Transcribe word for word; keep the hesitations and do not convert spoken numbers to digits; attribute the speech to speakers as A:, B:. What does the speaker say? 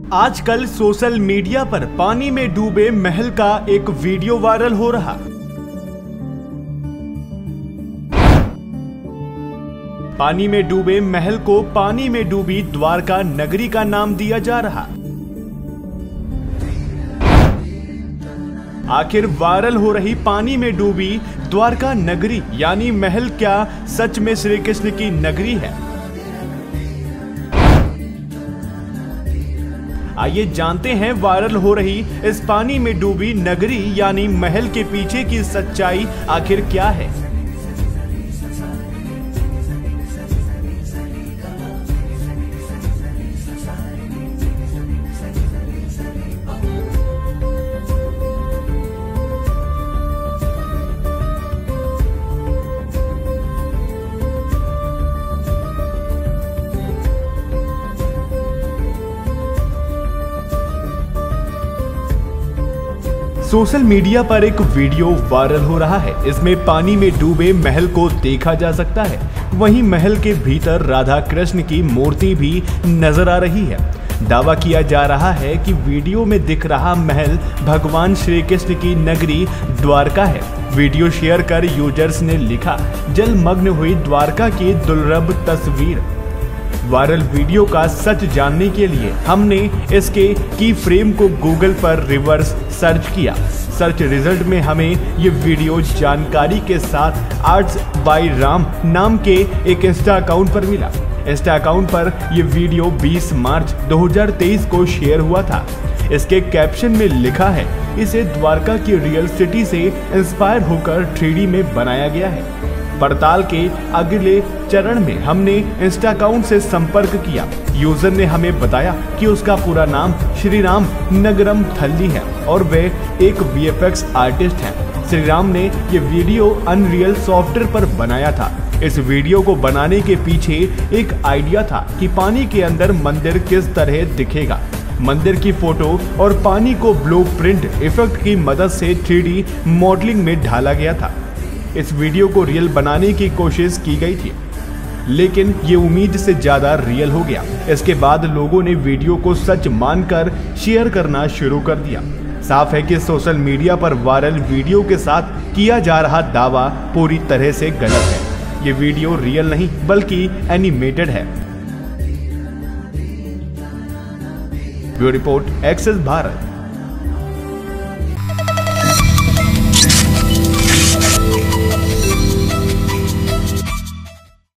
A: आजकल social media पर पानी में डूबे महल का एक वीडियो वायरल हो रहा। पानी में डूबे महल को पानी में डूबी द्वारका नगरी का नाम दिया जा रहा। आखिर वायरल हो रही पानी में डूबी द्वारका नगरी यानी महल क्या सच में श्री कृष्ण की नगरी है? आइए जानते हैं वायरल हो रही इस पानी में डूबी नगरी यानी महल के पीछे की सच्चाई आखिर क्या है। सोशल मीडिया पर एक वीडियो वायरल हो रहा है। इसमें पानी में डूबे महल को देखा जा सकता है। वहीं महल के भीतर राधा कृष्ण की मूर्ति भी नजर आ रही है। दावा किया जा रहा है कि वीडियो में दिख रहा महल भगवान श्री कृष्ण की नगरी द्वारका है। वीडियो शेयर कर यूजर्स ने लिखा, जलमग्न हुई द्वारका की दुर्लभ तस्वीर। वायरल वीडियो का सच जानने के लिए हमने इसके की फ्रेम को गूगल पर रिवर्स सर्च किया। सर्च रिजल्ट में हमें ये वीडियो जानकारी के साथ आर्ट्स बाय राम नाम के एक इंस्टा अकाउंट पर मिला। इंस्टा अकाउंट पर यह वीडियो बीस मार्च दो हज़ार तेईस को शेयर हुआ था। इसके कैप्शन में लिखा है, इसे द्वारका की रियल सिटी से इंस्पायर होकर थ्री डी में बनाया गया है। पड़ताल के अगले चरण में हमने इंस्टा अकाउंट से संपर्क किया। यूजर ने हमें बताया कि उसका पूरा नाम श्री राम नगरम थल्ली है और वे एक वी एफ एक्स आर्टिस्ट हैं। श्री राम ने ये वीडियो अनरियल सॉफ्टवेयर पर बनाया था। इस वीडियो को बनाने के पीछे एक आइडिया था कि पानी के अंदर मंदिर किस तरह दिखेगा। मंदिर की फोटो और पानी को ब्लूप्रिंट इफेक्ट की मदद से थ्री डी मॉडलिंग में ढाला गया था। इस वीडियो को रियल बनाने की कोशिश की गई थी, लेकिन ये उम्मीद से ज्यादा रियल हो गया। इसके बाद लोगों ने वीडियो को सच मानकर शेयर करना शुरू कर दिया। साफ है कि सोशल मीडिया पर वायरल वीडियो के साथ किया जा रहा दावा पूरी तरह से गलत है। ये वीडियो रियल नहीं बल्कि एनिमेटेड है। Bureau report, access Bharat.